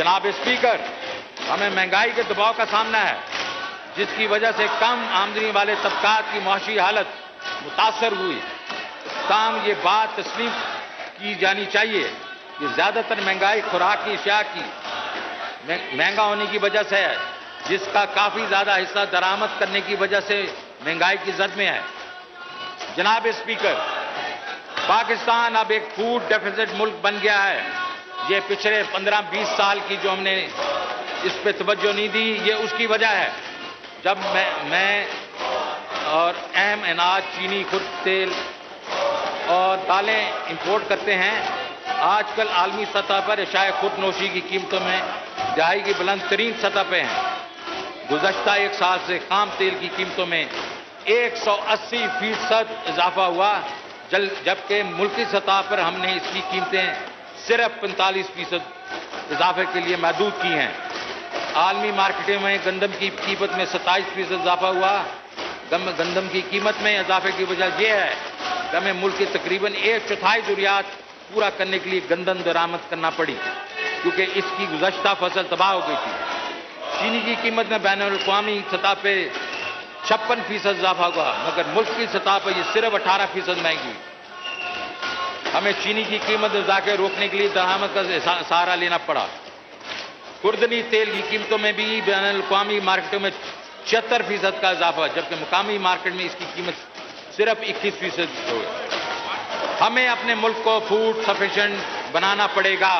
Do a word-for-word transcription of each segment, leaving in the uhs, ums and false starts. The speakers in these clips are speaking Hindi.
जनाब स्पीकर, हमें महंगाई के दबाव का सामना है, जिसकी वजह से कम आमदनी वाले तबकात की माशी हालत मुतासर हुई। ताम ये बात तस्लीम की जानी चाहिए कि ज्यादातर महंगाई खुराक की अशिया की महंगा होने की वजह से है, जिसका काफी ज्यादा हिस्सा दरामद करने की वजह से महंगाई की जद में है। जनाब स्पीकर, पाकिस्तान अब एक फूड डेफिसिट मुल्क बन गया है। ये पिछले पंद्रह बीस साल की जो हमने इस पे तवज्जो नहीं दी, ये उसकी वजह है। जब मैं मैं और अहम अनाज, चीनी, खुद तेल और दालें इंपोर्ट करते हैं, आजकल आलमी सतह पर एशाए खुद नोशी की कीमतों में दहाई की बुलंद तरीन सतह पर हैं। गुज़श्ता एक साल से खाम तेल की कीमतों में एक सौ अस्सी फीसद इजाफा हुआ, जबकि मुल्की सतह पर हमने इसकी कीमतें सिर्फ पैंतालीस फीसद इजाफे के लिए महदूद की हैं। आलमी मार्केटों में गंदम की कीमत में सत्ताईस फीसद इजाफा हुआ। गंदम की कीमत में इजाफे की वजह यह है कि हमें मुल्क की तकरीबन एक चौथाई जरूरियात पूरा करने के लिए गंदम दरामद करना पड़ी, क्योंकि इसकी गुज़श्ता फसल तबाह हो गई थी। चीनी की कीमत में बैनुल-अक़वामी सतह पर छप्पन फीसद इजाफा हुआ, मगर मुल्क की सतह पर यह सिर्फ अठारह फीसद महंगी। हमें चीनी की कीमत इजाफे रोकने के लिए दरामद का सहारा लेना पड़ा। खुर्दनी तेल की कीमतों में भी बैनुल-अक़वामी मार्केटों में छिहत्तर फीसद का इजाफा, जबकि मुकामी मार्केट में इसकी कीमत सिर्फ इक्कीस फीसद हो गई। हमें अपने मुल्क को फूड सफिशिएंट बनाना पड़ेगा,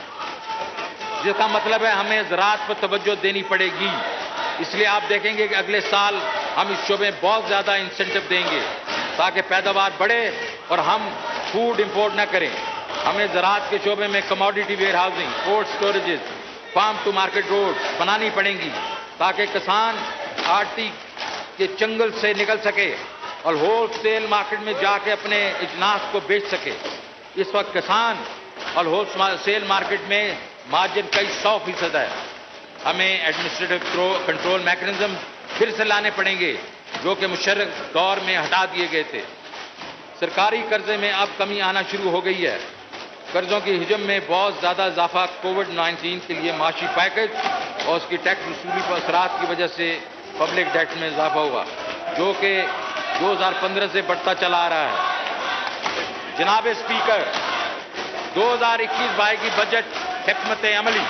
जिसका मतलब है हमें ज़राअत पर तवज्जो देनी पड़ेगी। इसलिए आप देखेंगे कि अगले साल हम इस शोबे में बहुत ज़्यादा इंसेंटिव देंगे ताकि पैदावार बढ़े और हम फूड इंपोर्ट न करें। हमें ज़राअत के शोबे में commodity warehousing, cold storages, farm to market road बनानी पड़ेंगी ताकि किसान आड़ती के चंगल से निकल सके और होलसेल मार्केट में जाके अपने अजनास को बेच सके। इस वक्त किसान और होलसेल मार्केट में मार्जिन कई सौ फीसद है। हमें एडमिनिस्ट्रेटिव कंट्रोल मैकेनिज्म फिर से लाने पड़ेंगे, जो कि मुशर्रफ दौर में हटा दिए गए थे। सरकारी कर्जे में अब कमी आना शुरू हो गई है। कर्जों की हिजम में बहुत ज़्यादा इजाफा कोविड नाइन्टीन के लिए माशी पैकेज और उसकी टैक्स वसूली पर असरात की वजह से पब्लिक डेट में इजाफा हुआ, जो कि दो हज़ार पंद्रह से बढ़ता चला आ रहा है। जनाब स्पीकर, दो हज़ार इक्कीस बाईस की बजट हिकमत अमली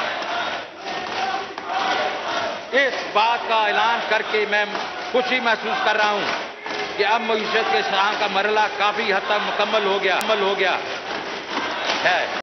इस बात का ऐलान करके मैं खुशी महसूस कर रहा हूं कि अब मईशत के शरह का मरला काफी हद तक मुकम्मल हो गया मुकम्मल हो गया है।